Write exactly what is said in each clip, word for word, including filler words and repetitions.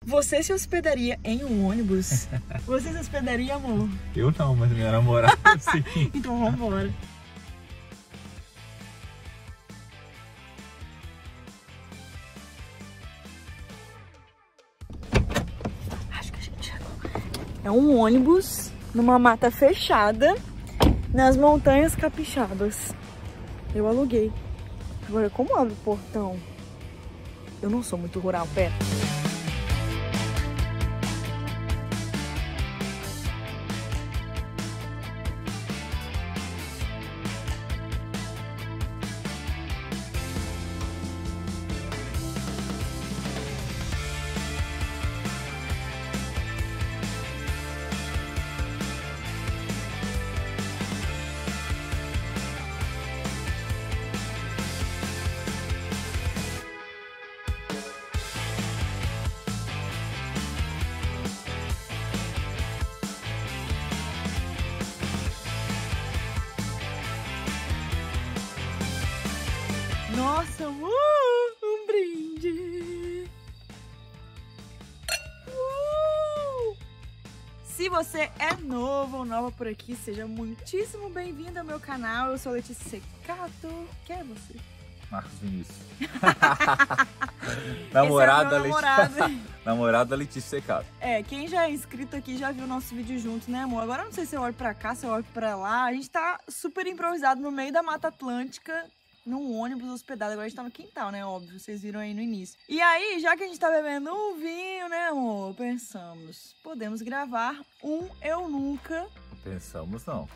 Você se hospedaria em um ônibus? Você se hospedaria, amor? Eu não, mas minha namorada sim. Então vambora. Acho que a gente chegou. É um ônibus numa mata fechada nas Montanhas Capixabas. Eu aluguei. Agora, como abre o portão? Eu não sou muito rural, pera. Nossa, uh, um brinde! Uh! Se você é novo ou nova por aqui, seja muitíssimo bem-vindo ao meu canal. Eu sou Letícia Secato. Quem é você? Marcos Vinícius. Namorada, é namorado. Letícia... Namorada Letícia Secato. É, quem já é inscrito aqui já viu o nosso vídeo juntos, né, amor? Agora eu não sei se eu olho pra cá, se eu olho pra lá. A gente tá super improvisado no meio da Mata Atlântica, num ônibus hospedado. Agora a gente tá no quintal, né? Óbvio, vocês viram aí no início. E aí, já que a gente tá bebendo um vinho, né, amor? Pensamos, podemos gravar um Eu Nunca. Pensamos não.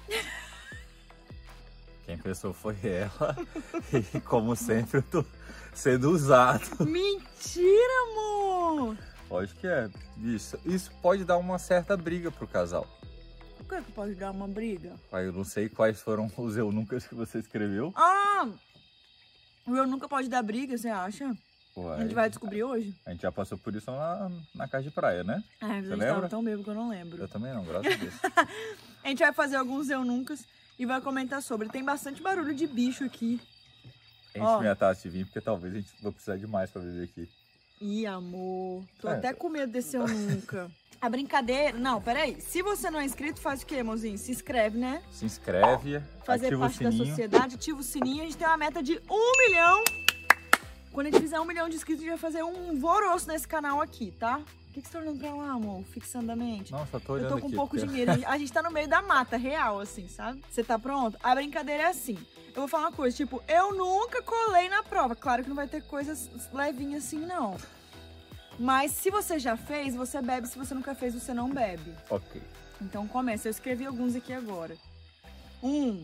Quem pensou foi ela. E como sempre, eu tô sendo usado. Mentira, amor! Lógico que é. Isso, isso pode dar uma certa briga pro casal. O que é que pode dar uma briga? Aí eu não sei quais foram os Eu Nunca que você escreveu. Ah! O Eu Nunca pode dar briga, você acha? Ué, A gente vai descobrir hoje? A gente já passou por isso na, na casa de praia, né? É, mas Você a gente lembra? tava tão bêbado que eu não lembro. Eu também não, graças a Deus. A gente vai fazer alguns Eu Nuncas e vai comentar sobre. Tem bastante barulho de bicho aqui. Enche Ó. minha taça de vinho, porque talvez a gente vai precisar de mais pra beber aqui. Ih, amor. Tô É. até com medo desse Eu Nunca. A brincadeira... Não, peraí. Se você não é inscrito, faz o quê, amorzinho? Se inscreve, né? Se inscreve, Fazer ativa parte o da sininho. sociedade, ativa o sininho. A gente tem uma meta de um milhão. Quando a gente fizer um milhão de inscritos, a gente vai fazer um voroço nesse canal aqui, tá? O que, que você tá olhando pra lá, amor? Fixandamente. Não, só tô Eu olhando tô com aqui, um pouco porque- de medo. A gente- A gente tá no meio da mata, real, assim, sabe? Você tá pronto? A brincadeira é assim. Eu vou falar uma coisa, tipo, eu nunca colei na prova. Claro que não vai ter coisas levinhas assim, não. Mas se você já fez, você bebe. Se você nunca fez, você não bebe. Ok. Então começa. Eu escrevi alguns aqui agora. Um.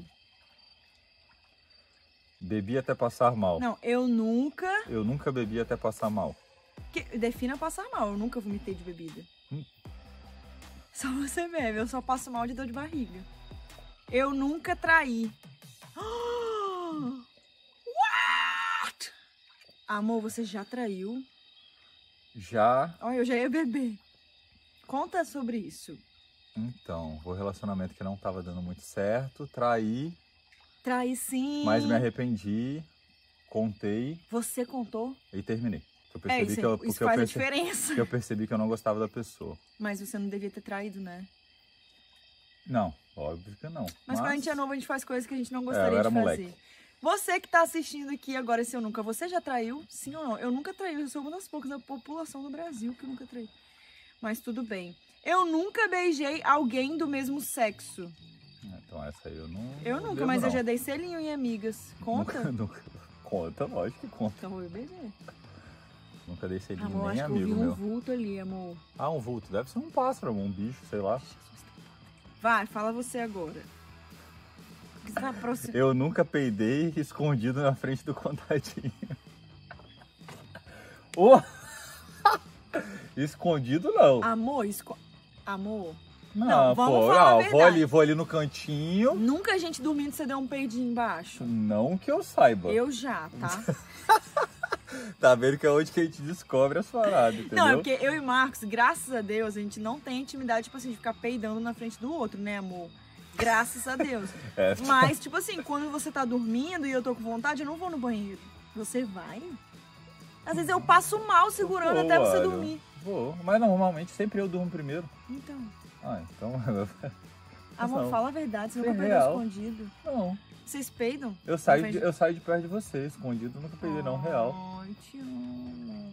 Bebi até passar mal. Não, eu nunca... Eu nunca bebi até passar mal. Que... Defina passar mal. Eu nunca vomitei de bebida. Hum. Só você bebe. Eu só passo mal de dor de barriga. Eu nunca traí. What? Amor, você já traiu? Já, Olha, eu já ia beber. Conta sobre isso. então, o relacionamento que não tava dando muito certo, traí, Traí sim. mas me arrependi, contei Você contou? e terminei. Eu É, percebi isso, que eu, isso porque eu faz a percebi, diferença. que eu percebi que eu não gostava da pessoa. Mas você não devia ter traído, né? Não, óbvio que não. Mas, quando a gente é novo, a gente faz coisas que a gente não gostaria eu era de fazer. moleque. Você que tá assistindo aqui agora, esse Eu Nunca, você já traiu? Sim ou não? Eu nunca traí, eu sou uma das poucas da população do Brasil que nunca traí. Mas tudo bem. Eu nunca beijei alguém do mesmo sexo. Então essa aí eu não. Eu não nunca, devo, mas eu não. já dei selinho em amigas. Conta? Nunca, nunca. Conta, lógico que conta. Então eu beijei. Nunca dei selinho Amor, nem acho que eu vi amigo um meu. vulto ali, amor. Ah, um vulto. Deve ser um pássaro, um bicho, sei lá. Vai, fala você agora. Que você tá aproxim- Eu nunca peidei escondido na frente do contatinho. Oh! Escondido não. Amor, esco... Amor, não, não, vamos pô, falar a não, verdade. vou ali, vou ali no cantinho. nunca a gente dormindo você deu um peidinho embaixo. Não que eu saiba. Eu já, tá? Tá vendo que é onde que a gente descobre as paradas, entendeu? Não, é porque eu e Marcos, graças a Deus, a gente não tem intimidade, tipo assim, de ficar peidando na frente do outro, né, amor? Graças a Deus. É. Mas, tipo assim, quando você tá dormindo e eu tô com vontade, eu não vou no banheiro. Você vai? Às vezes eu passo mal segurando Pô, até você mano. dormir. Vou, mas normalmente sempre eu durmo primeiro. Então. Ah, então... Amor, Não. fala a verdade, você É nunca perdeu real. escondido. Não. Vocês peidam? Eu saio, Não de, fez- eu saio de perto de você, escondido, nunca peguei não, real. Ai, te amo.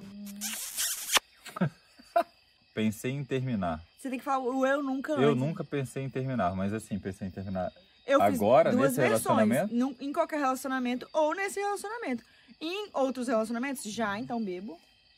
Pensei em terminar. Você tem que falar o eu nunca Eu antes. nunca pensei em terminar, mas assim, pensei em terminar Eu fiz agora, duas nesse versões, relacionamento? num- em qualquer relacionamento ou nesse relacionamento. Em outros relacionamentos, já, então bebo.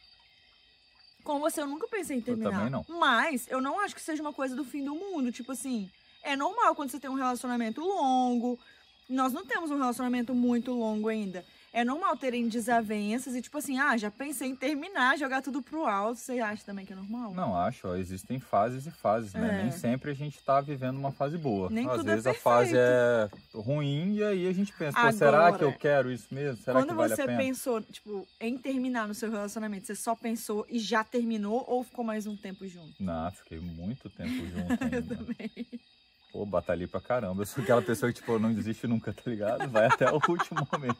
Com você, eu nunca pensei em terminar. também não. Mas eu não acho que seja uma coisa do fim do mundo. Tipo assim, é normal quando você tem um relacionamento longo. Nós não temos um relacionamento muito longo ainda. É normal terem desavenças e tipo assim, ah, já pensei em terminar, jogar tudo pro alto. Você acha também que é normal? Não, acho, ó, existem fases e fases, né? É. Nem sempre a gente tá vivendo uma fase boa. Nem Às tudo é vezes a fase é perfeito. ruim e aí a gente pensa, pô, Agora, será que eu quero isso mesmo? Será Quando que vale você a pena? pensou, tipo, em terminar no seu relacionamento, você só pensou e já terminou ou ficou mais um tempo junto? Não, fiquei muito tempo junto Eu ainda. também. Pô, batalhei pra caramba. Eu sou aquela pessoa que, tipo, não desiste nunca, tá ligado? Vai até o último momento.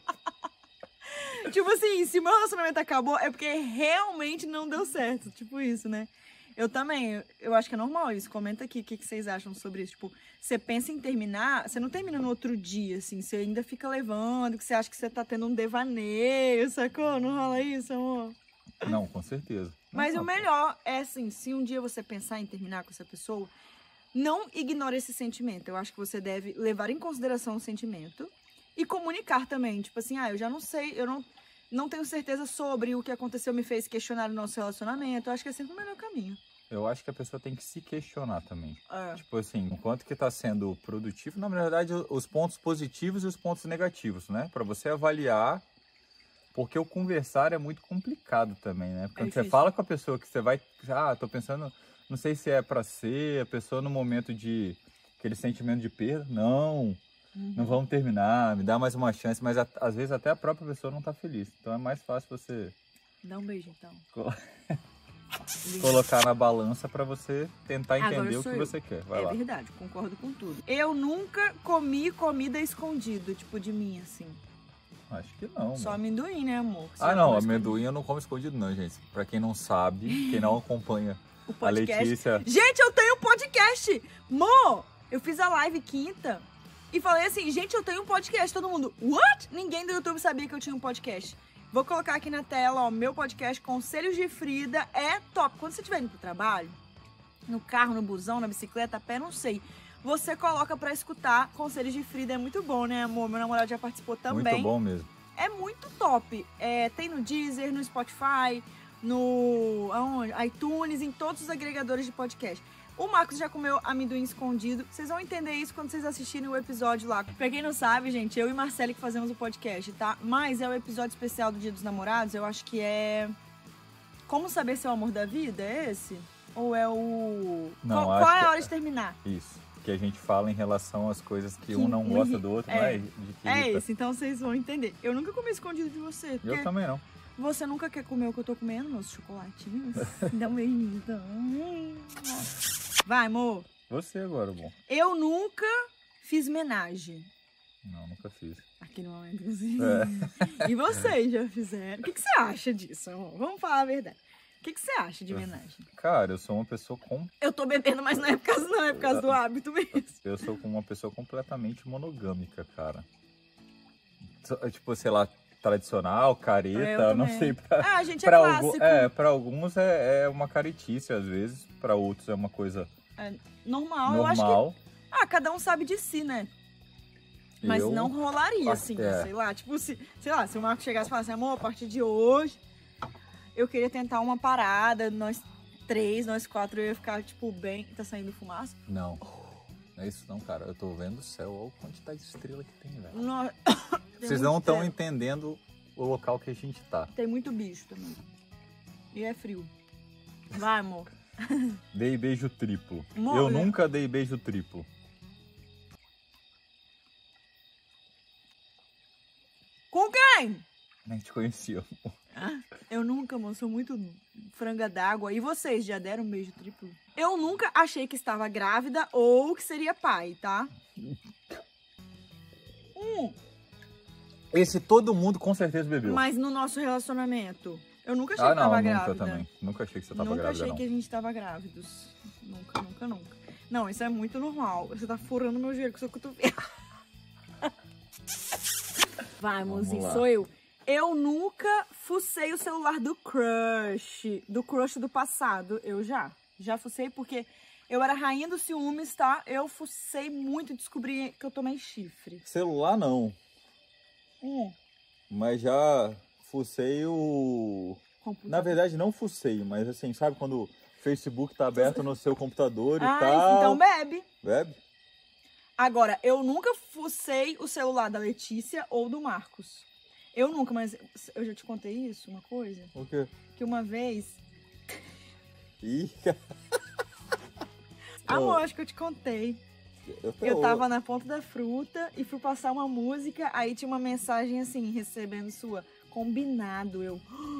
Tipo assim, se o meu relacionamento acabou, é porque realmente não deu certo. Tipo isso, né? Eu também, eu- eu acho que é normal isso. Comenta aqui o que, que vocês acham sobre isso. Tipo, você pensa em terminar, você não termina no outro dia, assim. Você ainda fica levando, que você acha que você tá tendo um devaneio, sacou? Não rola isso, amor? Não, com certeza. Mas Não, o melhor é assim, se um dia você pensar em terminar com essa pessoa, não ignore esse sentimento. Eu acho que você deve levar em consideração o sentimento e comunicar também. Tipo assim, ah, eu já não sei, eu não, não tenho certeza sobre o que aconteceu, me fez questionar o nosso relacionamento. Eu acho que é sempre o melhor caminho. Eu acho que a pessoa tem que se questionar também. É. Tipo assim, o quanto que tá sendo produtivo, na verdade, os pontos positivos e os pontos negativos, né? Pra você avaliar, porque o conversar é muito complicado também, né? Quando você difícil. fala com a pessoa que você vai, ah, tô pensando, não sei se é pra ser, a pessoa no momento de aquele sentimento de perda, não, não vamos terminar, me dá mais uma chance, mas a- às vezes até a própria pessoa não tá feliz. Então é mais fácil você Dá um beijo, então. co- colocar na balança pra você tentar Agora entender o sou que eu. você quer. Vai É lá. verdade, concordo com tudo. Eu nunca comi comida escondido, tipo de mim, assim. Acho que não. Só mano. amendoim, né, amor? Você Ah, já não, comeu escondido? amendoim eu não como escondido não, gente. Pra quem não sabe, quem não acompanha O a podcast. Letícia... Gente, eu tenho um podcast! Mo! Eu fiz a live quinta e falei assim, gente, eu tenho um podcast. Todo mundo, what? Ninguém do YouTube sabia que eu tinha um podcast. Vou colocar aqui na tela, ó, meu podcast Conselhos de Frida é top. Quando você estiver indo pro trabalho, no carro, no busão, na bicicleta, a pé, não sei. Você coloca pra escutar Conselhos de Frida, é muito bom, né, amor? Meu namorado já participou também. Muito bom mesmo. É muito top. É, tem no Deezer, no Spotify, no aonde? iTunes, em todos os agregadores de podcast. O Marcos já comeu amendoim escondido. Vocês vão entender isso quando vocês assistirem o episódio lá. Pra quem não sabe, gente, eu e Marcele que fazemos o podcast, tá? Mas é o episódio especial do Dia dos Namorados. Eu acho que é... Como saber se é o amor da vida? É esse? Ou é o... Não, qual acho qual é que- a hora de terminar? Isso. Que a gente fala em relação às coisas que, Que um não um gosta irri- do outro, é. não é? De que É irrita. esse, então vocês vão entender. Eu nunca comi escondido de você. Porque Eu também não. você nunca quer comer o que eu tô comendo, meus chocolatinhos? Dá um beijinho. então. Vai, amor. Você agora, bom. Eu nunca fiz homenagem. Não, nunca fiz. Aqui no momento, inclusive. É. E vocês já fizeram. O que, que você acha disso, amor? Vamos falar a verdade. O que, que você acha de homenagem? Cara, eu sou uma pessoa com... Eu tô bebendo, mas não é por causa, não, é por causa do hábito mesmo. Eu sou uma pessoa completamente monogâmica, cara. So- Tipo, sei lá, tradicional, careta, Eu não também. sei. Pra, Ah, gente, é pra, clássico. algu- é, pra alguns é, é uma caretice, às vezes. Pra outros é uma coisa É normal, eu acho que... normal. Ah, cada um sabe de si, né? Mas Eu- não rolaria, assim, É. sei lá. Tipo, se, sei lá, se o Marco chegasse e falasse, amor, a partir de hoje, eu queria tentar uma parada, nós três, nós quatro, eu ia ficar, tipo, bem... Tá saindo fumaça? Não. Não é isso não, cara. Eu tô vendo o céu, olha a quantidade de estrela que tem, velho. Nó- Tem Vocês muito não estão céu. entendendo o local que a gente tá. Tem muito bicho também. E é frio. Vai, amor. Dei beijo triplo. Amor, Eu né? nunca dei beijo triplo. Com quem? Nem te conhecia. Ah, eu nunca, amor, sou muito franga d'água. E vocês, já deram um beijo triplo? Eu nunca achei que estava grávida ou que seria pai, tá? Hum, Esse todo mundo com certeza bebeu. mas no nosso relacionamento, Eu nunca achei Ah, que não, tava nunca grávida. também. Nunca achei que você tava Nunca grávida, achei não. que a gente tava grávidos. Nunca, nunca, nunca. Não, isso é muito normal. Você tá furando meu joelho com seu cotovelo. Vai, mozinho, sou eu. Eu nunca fucei o celular do crush. Do crush do passado. Eu já. Já fucei porque eu era rainha dos ciúmes, tá? Eu fucei muito e descobri que eu tomei chifre. Celular não. Hum. Mas já fucei o... Computador. Na verdade, não fucei, mas assim, sabe quando o Facebook tá aberto no seu computador e ah, tal? Então bebe. Bebe? Agora, eu nunca fucei o celular da Letícia ou do Marcos. Eu nunca, mas eu já te contei isso, uma coisa? O quê? Que uma vez... Ih, Amor, acho que eu te contei. eu, tô... Eu tava na ponta da fruta e fui passar uma música, aí tinha uma mensagem assim, recebendo sua, combinado, eu...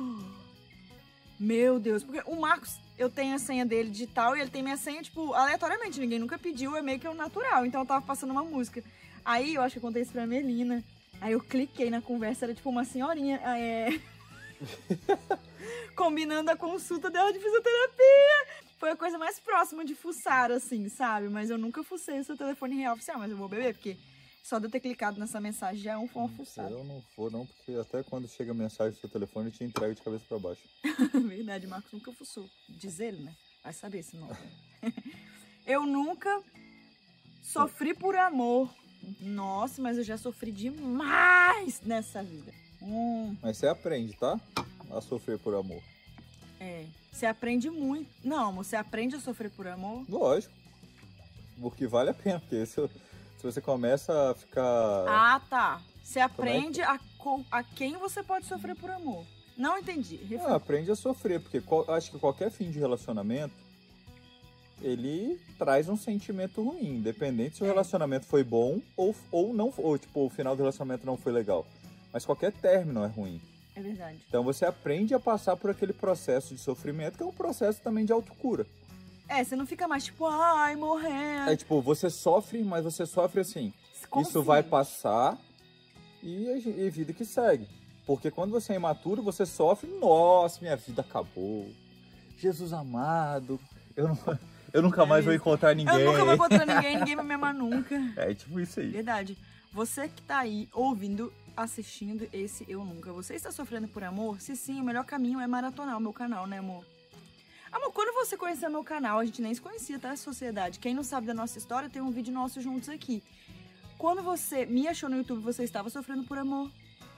Meu Deus, porque o Marcos, eu tenho a senha dele digital e ele tem minha senha, tipo, aleatoriamente, ninguém nunca pediu, é meio que um natural, então eu tava passando uma música. Aí eu acho que eu contei isso pra Melina, aí eu cliquei na conversa, era tipo uma senhorinha, é... combinando a consulta dela de fisioterapia. Foi a coisa mais próxima de fuçar, assim, sabe? Mas eu nunca fucei o seu telefone real oficial, mas eu vou beber, porque só de eu ter clicado nessa mensagem já é um uma fuçada. Eu não vou não, porque até quando chega a mensagem do seu telefone, eu te entrego de cabeça pra baixo. Verdade, Marcos nunca fuçou. Diz ele, né? Vai saber esse nome. Eu nunca sofri por amor. Nossa, mas eu já sofri demais nessa vida. Hum. Mas você aprende, tá? A sofrer por amor. É, você aprende muito. Não, você aprende a sofrer por amor? Lógico. Porque vale a pena, porque se, se você começa a ficar... Ah, tá. Você é aprende a, co- a quem você pode sofrer por amor. Não entendi. Refl- Ah, aprende a sofrer, porque qual- acho que qualquer fim de relacionamento, ele traz um sentimento ruim, independente se o É. relacionamento foi bom ou, ou não, ou tipo, o final do relacionamento não foi legal. Mas qualquer término é ruim. É verdade. Então você aprende a passar por aquele processo de sofrimento, que é um processo também de autocura. É, você não fica mais tipo, ai, morrendo. É tipo, você sofre, mas você sofre assim. Isso Consciente. vai passar e, a gen- e vida que segue. Porque quando você é imaturo, você sofre, nossa, minha vida acabou. Jesus amado, eu, não, eu nunca mais vou encontrar ninguém. Eu nunca vou encontrar ninguém, ninguém vai me amar nunca. É tipo isso aí. Verdade. Você que tá aí ouvindo, assistindo esse Eu Nunca, você está sofrendo por amor? Se sim, o melhor caminho é maratonar o meu canal, né, amor? Amor, quando você conheceu meu canal, a gente nem se conhecia, tá, sociedade? Quem não sabe da nossa história, tem um vídeo nosso juntos aqui. Quando você me achou no YouTube, você estava sofrendo por amor?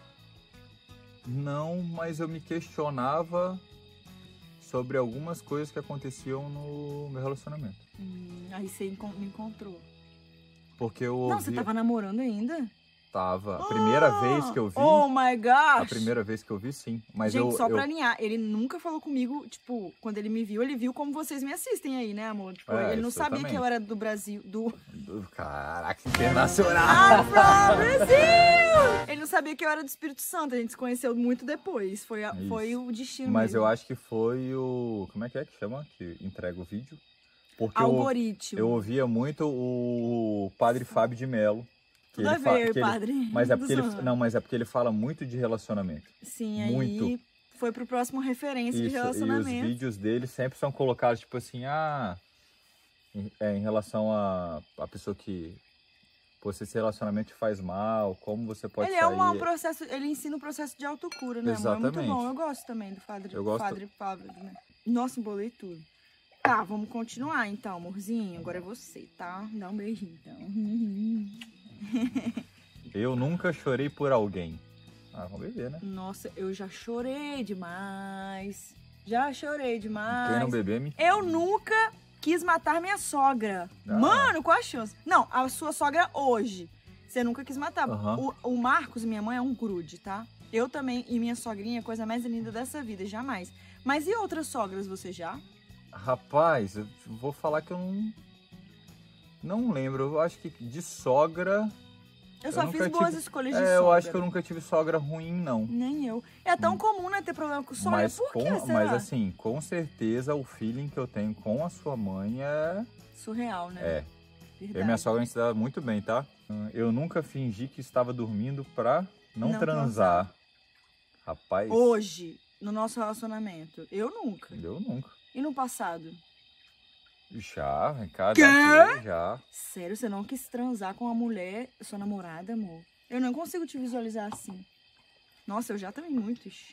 Não, mas eu me questionava sobre algumas coisas que aconteciam no meu relacionamento. Hum, aí você encon- me encontrou. Porque eu Não, ouvi... você tava namorando ainda? Tava. A primeira Ah! vez que eu vi... Oh my gosh! A primeira vez que eu vi, sim. Mas Gente, eu, só pra eu... alinhar, ele nunca falou comigo, tipo, quando ele me viu, ele viu como vocês me assistem aí, né, amor? Tipo, É, ele não isso eu sabia também. que eu era do Brasil, do... Caraca, internacional! Ah, from Brasil! Ele não sabia que eu era do Espírito Santo, a gente se conheceu muito depois, foi, a- Isso. foi o destino Mas mesmo. eu acho que foi o... Como é que é que chama? Que entrega o vídeo? Porque eu, Algoritmo. eu ouvia muito o Padre Fábio de Mello. que Tudo a ele fa- ver, que ele- padre. Mas é Tudo porque ele... zoando. Não, mas é porque ele fala muito de relacionamento. Sim, aí muito. foi pro próximo referência de Isso, e os relacionamento. vídeos dele sempre são colocados, tipo assim, ah... Em, é, em relação a, a pessoa que... Pô, se esse relacionamento te faz mal, como você pode Ele sair... é um, um processo, ele ensina o processo de autocura, né, amor? É muito Exatamente. bom, eu gosto também do padre, Eu gosto- padre Pablo, né? Nossa, embolei tudo. Tá, vamos continuar então, amorzinho. Agora é você, tá? Dá um beijinho, então. Eu nunca chorei por alguém. Ah, vamos beber, né? Nossa, eu já chorei demais. Já chorei demais. Quem não beber, me... Eu nunca quis matar minha sogra. Ah. Mano, qual a chance? Não, a sua sogra hoje. Você nunca quis matar. Aham. O, o Marcos, minha mãe, é um grude, tá? Eu também, e minha sogrinha é a coisa mais linda dessa vida, jamais. Mas e outras sogras, você já? Rapaz, eu vou falar que eu não... Não lembro. Eu acho que de sogra... Eu só Eu fiz nunca boas tive- escolhas de É, sogra. eu acho que eu nunca tive sogra ruim, não. Nem eu. É tão Hum. comum, né, ter problema com sogra. Mas, Por com, que, será? mas assim, com certeza o feeling que eu tenho com a sua mãe é... Surreal, né? É. Verdade. Eu e minha sogra a gente se dá muito bem, tá? Eu nunca fingi que estava dormindo pra não, Não transar. Rapaz, Hoje, no nosso relacionamento. Eu nunca. Eu nunca. E no passado? Já, cara. Quê? Daqui, já. Sério, você não quis transar com uma mulher, sua namorada, amor? Eu não consigo te visualizar assim. Nossa, eu já também muito. Ixi.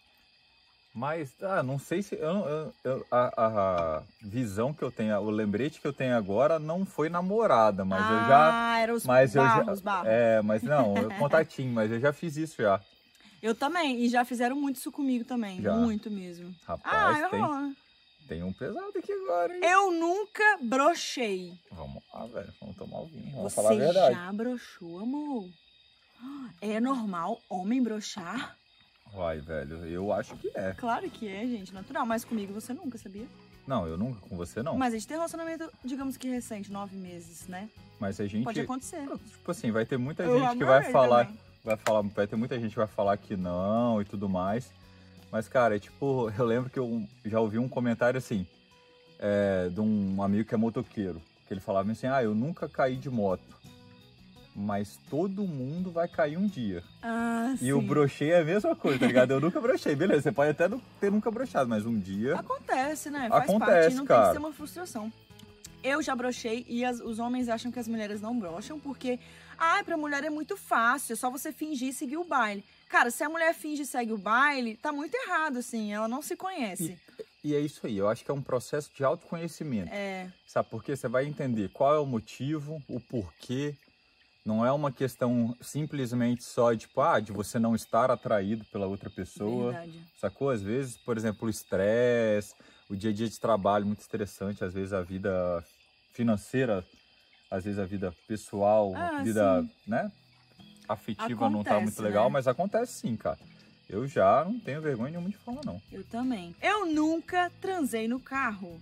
Mas, ah, não sei se... Eu, eu, eu, a, a visão que eu tenho, o lembrete que eu tenho agora não foi namorada, mas ah, eu já... Ah, era os mas barros, eu já, os barros. É, mas não, eu, contatinho, mas eu já fiz isso já. Eu também, e já fizeram muito isso comigo também, Já. muito mesmo. Rapaz, ah, tem, eu... tem um pesado aqui agora, hein? Eu nunca brochei. Vamos lá, velho, vamos tomar o vinho, vamos Você falar a verdade. já broxou, amor? É normal homem brochar? Vai, velho, eu acho que é. Claro que é, gente, natural. Mas comigo você nunca, sabia? Não, eu nunca, com você não. Mas a gente tem relacionamento, digamos que recente, nove meses, né? Mas a gente... Pode acontecer. Tipo assim, vai ter muita Eu gente que vai adorei falar, também. vai falar... Vai ter muita gente que vai falar que não e tudo mais. Mas, cara, é tipo... Eu lembro que eu já ouvi um comentário assim... É, de um amigo que é motoqueiro. Que ele falava assim, ah, eu nunca caí de moto. Mas todo mundo vai cair um dia. Ah, e sim. o brochei é a mesma coisa, tá ligado? Eu nunca brochei, beleza. Você pode até não ter nunca brochado, mas um dia... Acontece, né? Faz Acontece, parte, não cara. tem que ser uma frustração. Eu já brochei e as- os homens acham que as mulheres não brocham porque, ah, pra mulher é muito fácil, é só você fingir e seguir o baile. Cara, se a mulher finge e segue o baile, tá muito errado, assim, ela não se conhece. E, e é isso aí, eu acho que é um processo de autoconhecimento. É, Sabe por quê? Você vai entender qual é o motivo, o porquê. Não é uma questão simplesmente só de, tipo, ah, de você não estar atraído pela outra pessoa. verdade. Sacou? Às vezes, por exemplo, o estresse, o dia a dia de trabalho muito estressante, às vezes a vida financeira, às vezes a vida pessoal, Ah, a vida, sim. né, afetiva não tá Acontece, muito legal, né? mas acontece sim, cara. Eu já não tenho vergonha nenhuma de falar, não. Eu também. Eu nunca transei no carro.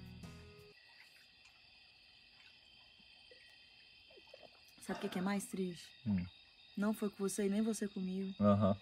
Sabe o que que é mais triste? Hum. Não foi com você e nem você comigo. Aham.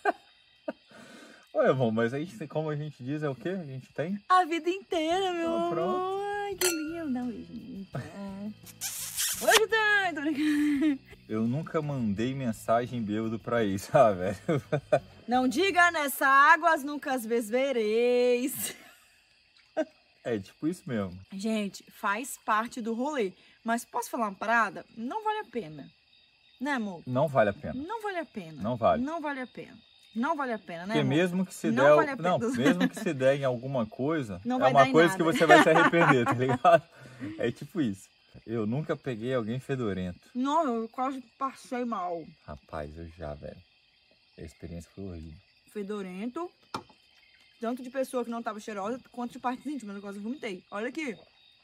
Olha, bom, mas a gente, tem- como a gente diz, é o quê? A gente tem? A vida inteira, meu Ah, amor. pronto. Ai, que lindo. Dá um beijinho. Então. Hoje tá, tô brincando. Eu nunca mandei mensagem bêbado pra isso, ah, velho. Não diga nessa água, as nunca as vezes vereis. É tipo isso mesmo. Gente, faz parte do rolê. Mas posso falar uma parada? Não vale a pena. Né, amor? Não vale a pena. Não vale a pena. Não vale. Não vale a pena. Não vale a pena, né, Porque amor? mesmo que se Não der, vale a não, pena. mesmo que se der em alguma coisa, Não é vai dar uma em coisa nada. que você vai se arrepender, tá ligado? É tipo isso. Eu nunca peguei alguém fedorento. Não, eu quase passei mal. Rapaz, eu já, velho. A experiência foi horrível. Fedorento. Tanto de pessoa que não tava cheirosa, quanto de partes íntimas. Eu quase vomitei. Olha aqui.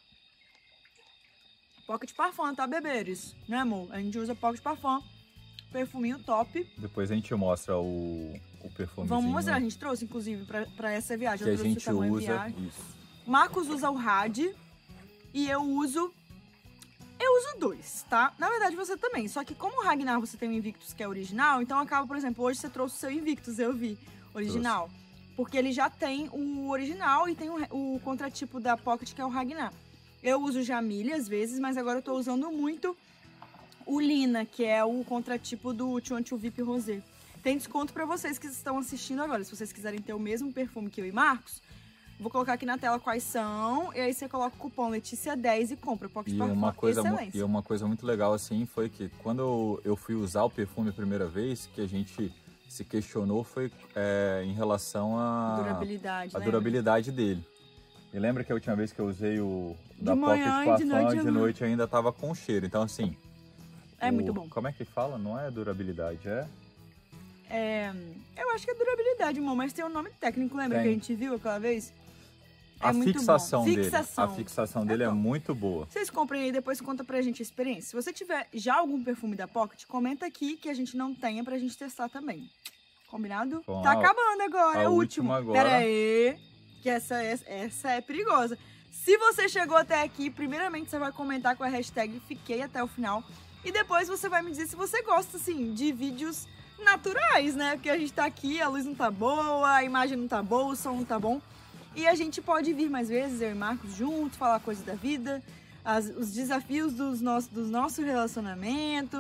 Pocket Parfum, tá, beberes? Né, amor? A gente usa Pocket Parfum. Perfuminho top. Depois a gente mostra o, o perfumezinho Vamos mostrar. A gente trouxe, inclusive, pra, pra essa viagem. que Eu a trouxe o gente tamanho usa. viagem. Isso. Marcos usa o Rad. E eu uso... Eu uso dois, tá? Na verdade, você também. Só que como o Ragnar você tem o Invictus, que é original, então acaba, por exemplo, hoje você trouxe o seu Invictus, eu vi, original. Porque ele já tem o original e tem o, o contratipo da Pocket, que é o Ragnar. Eu uso Jamile às vezes, mas agora eu tô usando muito o Lina, que é o contratipo do dois dois V I P Rosé. Tem desconto pra vocês que estão assistindo agora. Se vocês quiserem ter o mesmo perfume que eu e Marcos, vou colocar aqui na tela quais são. E aí você coloca o cupom Letícia dez e compra. Pocket E Parfum, uma, coisa, mu- excelência. e uma coisa muito legal, assim, foi que quando eu, eu fui usar o perfume a primeira vez, que a gente se questionou foi é, em relação à Durabilidade, a né? durabilidade dele. E lembra que a última vez que eu usei o da De manhã Pocket e de Parfum, noite de eu- noite ainda tava com cheiro. Então, assim... É o- muito bom. Como é que fala? Não é durabilidade, é... É, eu acho que é durabilidade, amor, mas tem um nome técnico, lembra Tem. que a gente viu aquela vez? É a muito fixação bom. dele. Fixação. A fixação dele é, top. muito boa. Vocês comprem aí, depois conta pra gente a experiência. Se você tiver já algum perfume da Pocket, comenta aqui que a gente não tenha pra gente testar também. Combinado? Bom, tá a- acabando agora, a é o última último. agora. Pera aí, que essa, é- essa é perigosa. Se você chegou até aqui, primeiramente você vai comentar com a hashtag Fiquei até o final. E depois você vai me dizer se você gosta, assim, de vídeos naturais, né? Porque a gente tá aqui, a luz não tá boa, a imagem não tá boa, o som não tá bom. E a gente pode vir mais vezes, eu e Marcos juntos, falar coisas da vida, as- os desafios dos nosso, do nosso relacionamento.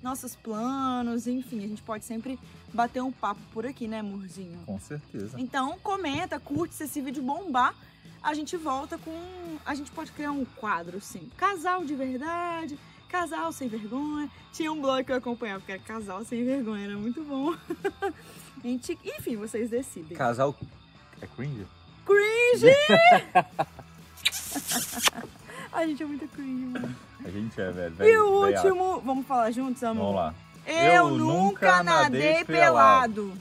nossos planos, enfim, a gente pode sempre bater um papo por aqui, né, amorzinho? Com certeza. Então, comenta, curte, se esse vídeo bombar, a gente volta com... A gente pode criar um quadro, assim, casal de verdade, casal sem vergonha. Tinha um blog que eu acompanhava, que era casal sem vergonha, era muito bom. A gente... Enfim, vocês decidem. Casal... É cringe? Cringe! A gente é muito cringe, mano. A gente é, velho. E o último... Vamos falar juntos, amor? Vamos lá. Eu, eu nunca nadei pelado. pelado.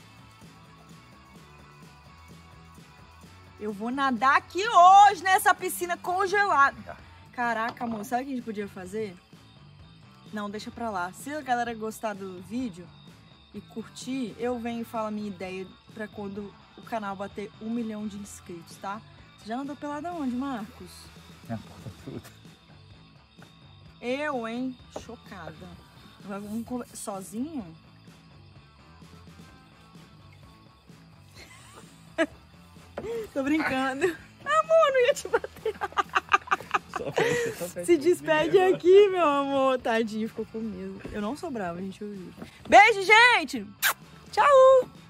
Eu vou nadar aqui hoje nessa piscina congelada. Caraca, amor, sabe o que a gente podia fazer? Não, deixa pra lá. Se a galera gostar do vídeo e curtir, eu venho e falo a minha ideia pra quando o canal bater um milhão de inscritos, tá? Você já nadou pelado aonde, Marcos? Minha porta tudo. Eu, hein? Chocada. Vamos sozinho? Tô brincando. Amor, não ia te bater. Só pra, só pra Se despede aqui, meu amor. Tadinho, ficou com medo. Eu não sou brava, a gente ouviu. Beijo, gente! Tchau!